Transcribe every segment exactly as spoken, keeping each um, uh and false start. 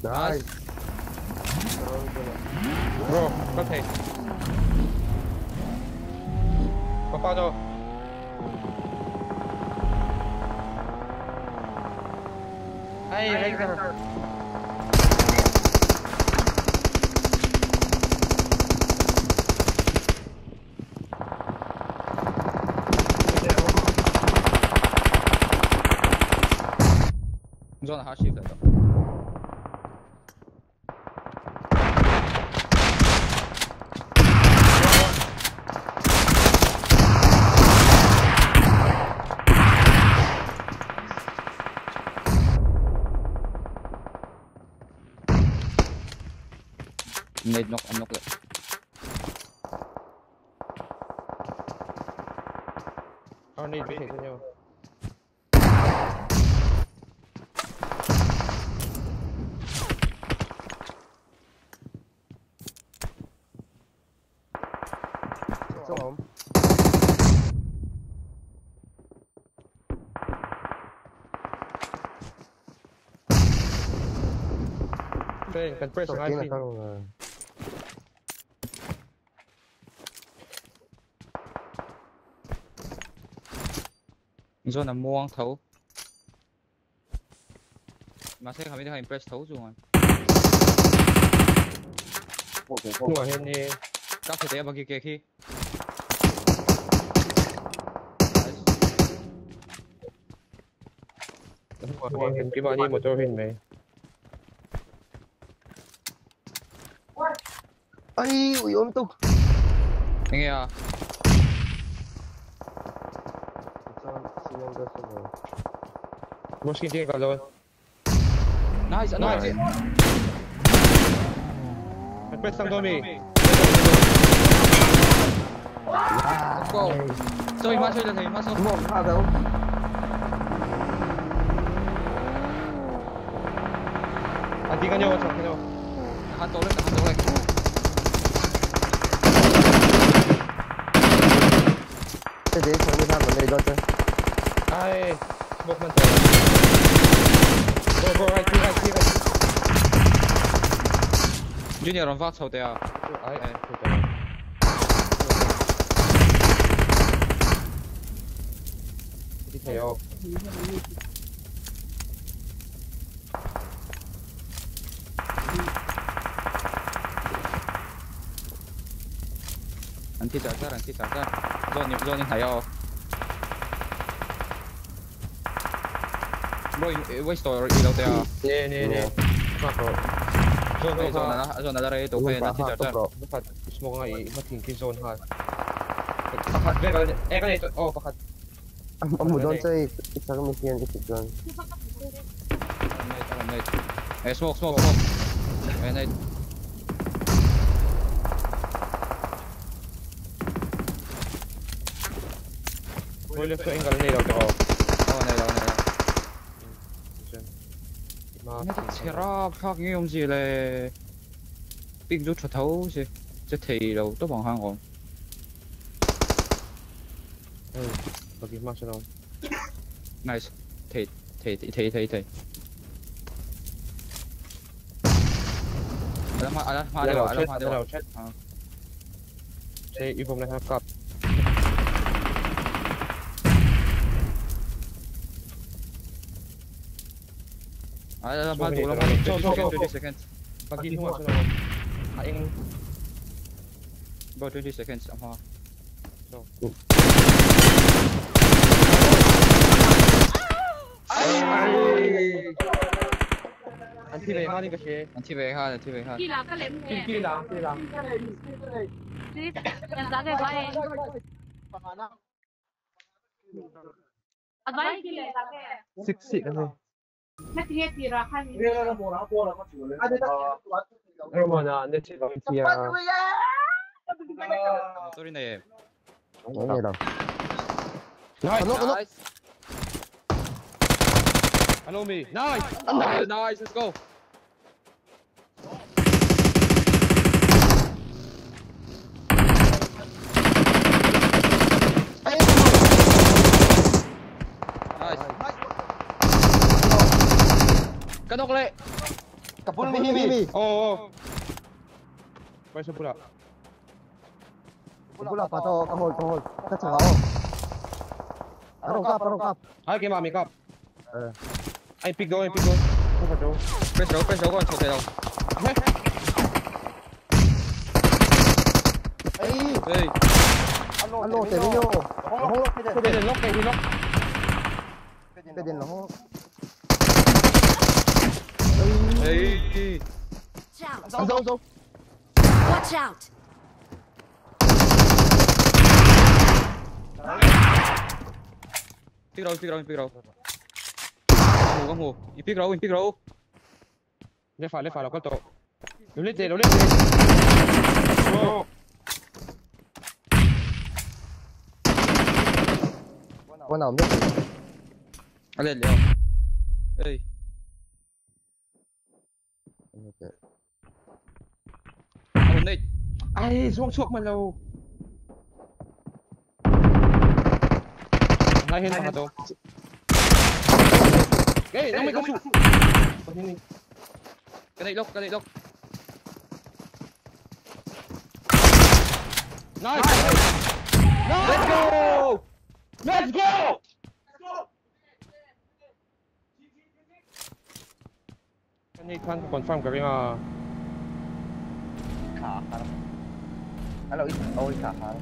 Nice. Bro, có thể. Có bao đâu. Hay, hay rồi. Zone har skiftet da. Nade knock, I'm knock it. Tao need bị cho nhau. Xuống ổn. Đây, cần press Sọc I tiếng là C. không rồi. Zone là muang thấu. Mà sẽ không biết hay press thấu rồi. Không ở hen đi. Các thể tế bằng kia khi. Không ở hen, cái bạn đi một chỗ hen mày. Ai, ui ôm tung. Anh nghe à? Một skin tiền cả rồi. Nice, nice. Cần press sang Tommy. Let's go. Chơi mà chơi là thầy mà sao? Một pha đâu. Anh đi cái nhau, chọn cái nhau. Hắn tổ lên, hắn tổ lên. Thế đấy, không biết sao vấn đề đó chứ. Ai, một mình thôi. Go, go, right, right, right, right. Junior on vác sầu tè. Ai, ai, thôi rồi. Đi theo. Anti charger, anti charger. Zone, zone yung tayo. Bro, waste store ilaw tayo. Nè, nè, nè. Mắc rồi. Zone Okay, đâu zone ha? na, zone na laro ito. Okay, anti charger. Dapat gusto mo nga i-mating kay zone ha. Pakat, pero eh ganito. Oh, pakat. Ang amo doon sa isa kami siyan kasi doon. Night, alam night. Eh, smoke, smoke, smoke. Eh, night. Boleh ko engal nila to. Oh, night, oh, night. Mà Nó thật ra khác như ông gì là biến rút cho thấu chứ chứ thì đâu tốt bằng hàng còn ừ, bagi mas ano. nice thì thì thì thì thì thì alam alam alam alam alam alam chat. Saya ibom na hakap. alam alam alam alam twenty seconds Bagi mo mas ano. Aing about twenty seconds ang ha so. Anti về ha đi cái gì? anh thi về ha anh thi về ha Khi nào các lem Khi khi làm, khi làm. em giá cái vai anh vai khi là cái Sik sik kan. nó kia thì ra khai Ano mo na, net si Tia. sorry na eh Ang nghe đâu. Nice. Ano, ano? nice Hello me. Nice. nice let's go nice kanok le Kapul mi himi. Oo. Pwesto pula. Pula pa to, kahol, kahol. Sa tsaka oh. Arong kap, arong kap. Ay, kay mami kap. Eh. Ay, pig daw, ay pig daw. Ano daw? press đấu press đấu con chụp thể đâu Ay, ê ano, terminyo. Lahok, Pwede din lock, pwede lock. pwede lahok. ê Watch out! Ang zaw, zaw. Watch out! pick đâu pick đâu pick đâu ngủ con ngủ you pick đâu you pick đâu Le fa, le fa, lo colto. Lo lette, lo lette. Oh. Con nào không biết. à lên liền ê à bên đây Ay, xuống xuống mà lâu. Hai hen pa to. Ê, nó mới có sụp. cái này lốc cái này lốc Nice. Let's go. Let's go. Cái này khoan confirm cái à. Khả khả. Hello, ít ôi khả khả.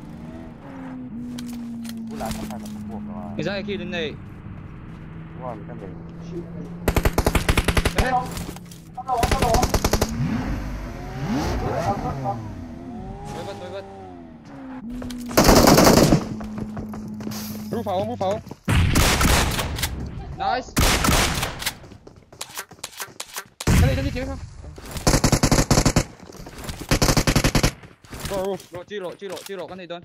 Cú lá không phải là buộc mà. thì ra khi đến này Wow, mình đang về. mới vất mới vất Roof pháo, roof pháo. nice Cái này cái gì chứ không? Go roof. lộ chi lộ chi lộ chi lộ cái này đơn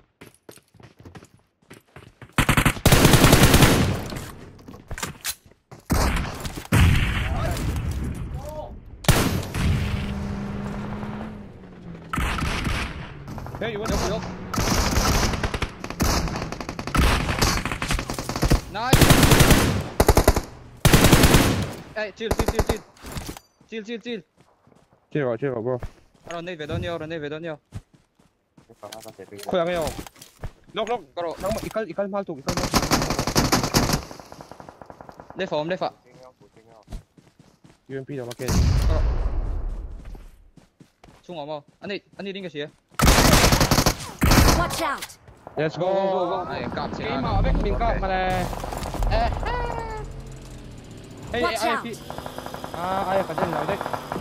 Hey, you want Yok to yok. Nice. Ê, chill chill chill chill. Chill chill chill. Chill rồi, chill rồi, bro. Rồi đây về đơn nhau, rồi đây về đơn nhau. Khỏe nghe không? Lock, lock. Có độ. Nó mà ikal, ikal mal tu, ikal mal tu. Đây phòng, đây phòng. u em pê đâu mà kêu. Xuống ngõ anh đi, anh đi đến cái gì? Watch out! Let's Go go go go. go. Này, cặp sẽ Game mà biết mình cặp mà nè. Ê. Hey, Watch ai out. phi. À, ai phải đến nào đấy?